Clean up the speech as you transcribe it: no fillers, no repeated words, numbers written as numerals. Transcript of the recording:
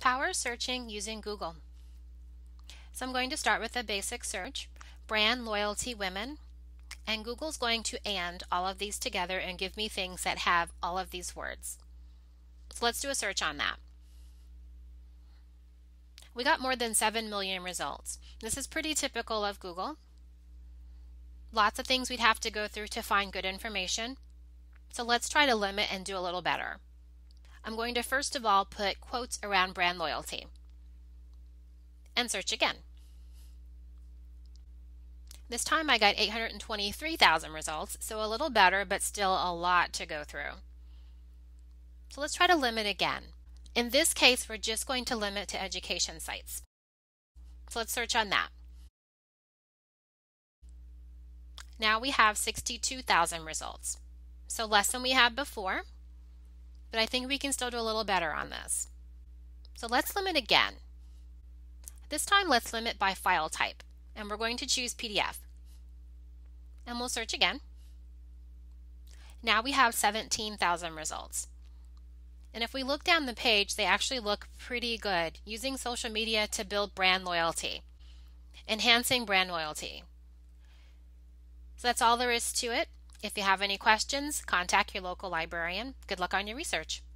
Power searching using Google. So I'm going to start with a basic search, brand loyalty women, and Google's going to and all of these together and give me things that have all of these words. So let's do a search on that. We got more than 7 million results. This is pretty typical of Google. Lots of things we'd have to go through to find good information. So let's try to limit and do a little better. I'm going to first of all put quotes around brand loyalty and search again. This time I got 823,000 results, so a little better, but still a lot to go through. So let's try to limit again. In this case, we're just going to limit to education sites. So let's search on that. Now we have 62,000 results. So less than we had before, but I think we can still do a little better on this. So let's limit again. This time let's limit by file type, and we're going to choose PDF. And we'll search again. Now we have 17,000 results. And if we look down the page, they actually look pretty good, using social media to build brand loyalty, enhancing brand loyalty. So that's all there is to it. If you have any questions, contact your local librarian. Good luck on your research.